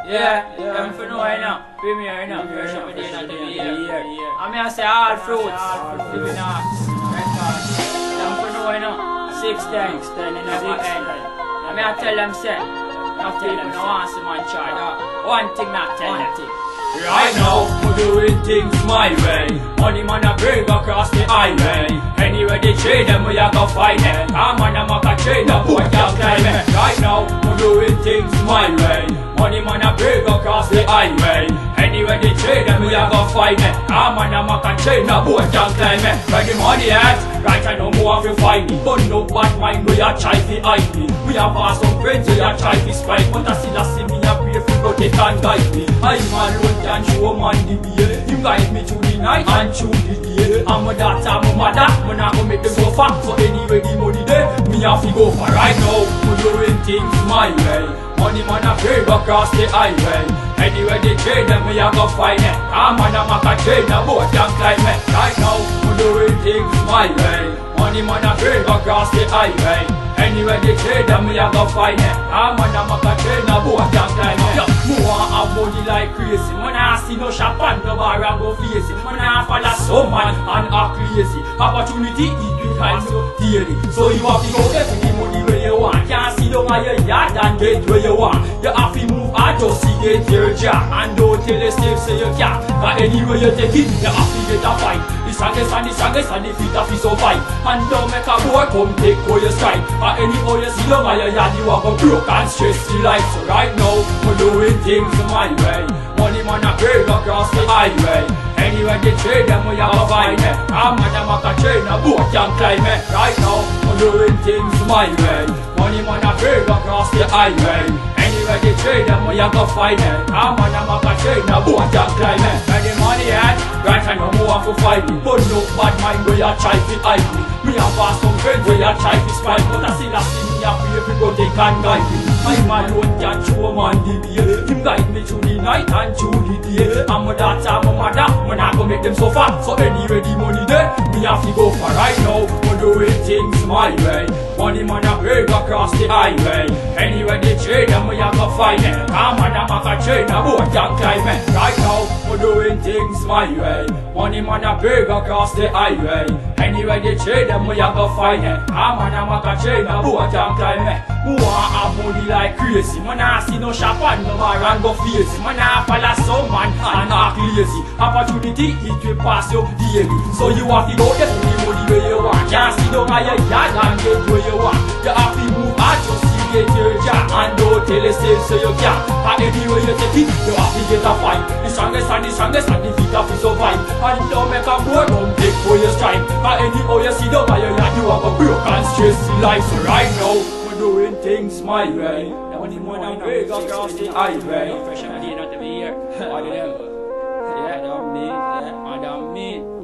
I'm for know now. Premier now. Fresh up with the year. I mean, I say all fruits. Living off. I'm for know now. 6 times. I mean, I tell them, say, no people no want to see man try. One thing not tell them. Right now, we're doing things my way. Money man a bring across the highway. Anyway they trade them, we a go fight them. Come on, I'm a trade the boy can't climb it. Right now, we're doing things my way. Money man a bring across the highway. Anyway they trade them, we a go fight them. Come on, I'm a trade the boy can't climb it. Where the money at? Right, I know more of you fight me. But no bad mind, we a try to hide me. We have some friends, we a try to spite. But I still see me a pray for but they can't guide me. I'm alone, can't show man the way. You guide me through the night and through the day. I'm a daughter, I'm a mother. I'm not gonna make them go far. So anyway, the money there, me have to go for right now. We're doing things my way. Money man a brave across the highway. Anyway they trade them, we a go find it. I'm on a maca trade, the boat can't climb it. Right now, we're doing things my way. Money man a brave across the highway. Anyway they trade them, we a go find it. I'm on a maca trade, the boat can't climb it. Yo, me want have money like crazy. Man I see no shop and no bar and go face it. Man I follow some man and act crazy. Opportunity equal time so theory. So you have to go get the money where you want. Can't see no my yard and get where you want. You have to move out just to get your job. And don't tell yourself say you can't. Cause anywhere you take it, you have to get a fight. The strongest and the fit of you survive. And don't make a boy come take all your stride. Cause anyhow you see them my yard you have a broke and stressed life. So right now, we're doing things my way. Money man a brave across the highway. Anyway they trade them, we have a fight. I'm on a maca trade, a boat can't climb it. Right now, we're doing things my way. Money man a brave across the highway. Anyway they trade them, we have a fight. I'm on a maca trade, a boat can't climb it. Where the money at? Right I know more for fight me. But no bad mind where you try to hide me. Me have some friends where you try to spite. But I still see me a pray for God they can guide me. I'm alone can't show man the way. Him guide me through the night and through the day. I'm a daughter, I'm a mother. When I go make them so far. So anyway the money there, me have to go for right now. We're doing things my way. Money man a brave across the highway. Anyway they trade them, we have to fight it. Come on, I'm a trade, a boat can't climb it. Right now, we're doing things my way. Money man a brave across the highway. Anyway they trade them, we have to fight it. Come on, I'm a trade, a boat can't climb it. Who want have money like crazy? Man I see no shop and no bar and go face it. Man I follow some man and act lazy. Opportunity it will pass you daily. So you have to go get the money where you want. Can't see no my yard and get where you want. You have to move out just to get your job. And don't tell yourself so you can't. And anyway you take it, you have to get a fight. The strongest and the fit of you survive. And don't make a boy don't take for your strike. And anyhow you see the my yard you have a broke and stressy life. So right now doing things my way. Now when you wanna break across the highway. Fresh and not to be here. Yeah, that's me.